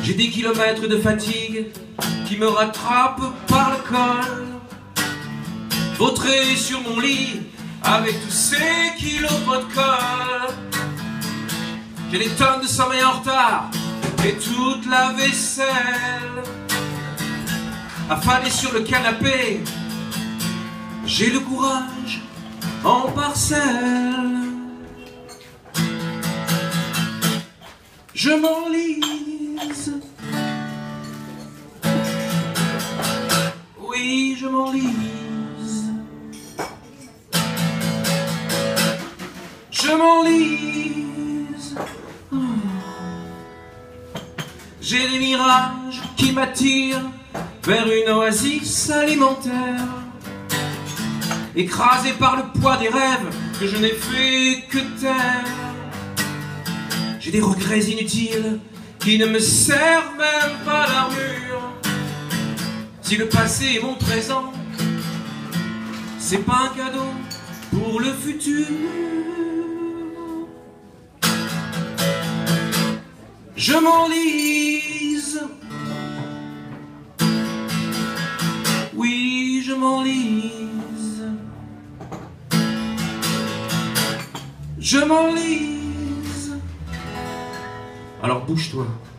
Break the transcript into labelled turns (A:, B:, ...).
A: J'ai des kilomètres de fatigue qui me rattrapent par le col. Vautré sur mon lit avec tous ces kilos de vodka. J'ai des tonnes de sommeil en retard et toute la vaisselle affalée sur le canapé. J'ai le courage en parcelle. Je m'enlise. Oui, je m'enlise. Je m'enlise. Oh. J'ai des mirages qui m'attirent vers une oasis alimentaire, écrasé par le poids des rêves que je n'ai fait que taire. J'ai des regrets inutiles qui ne me servent même pas d'armure. Si le passé est mon présent, c'est pas un cadeau pour le futur. Je m'enlise. Oui, je m'enlise. Je m'enlise. Alors bouge-toi.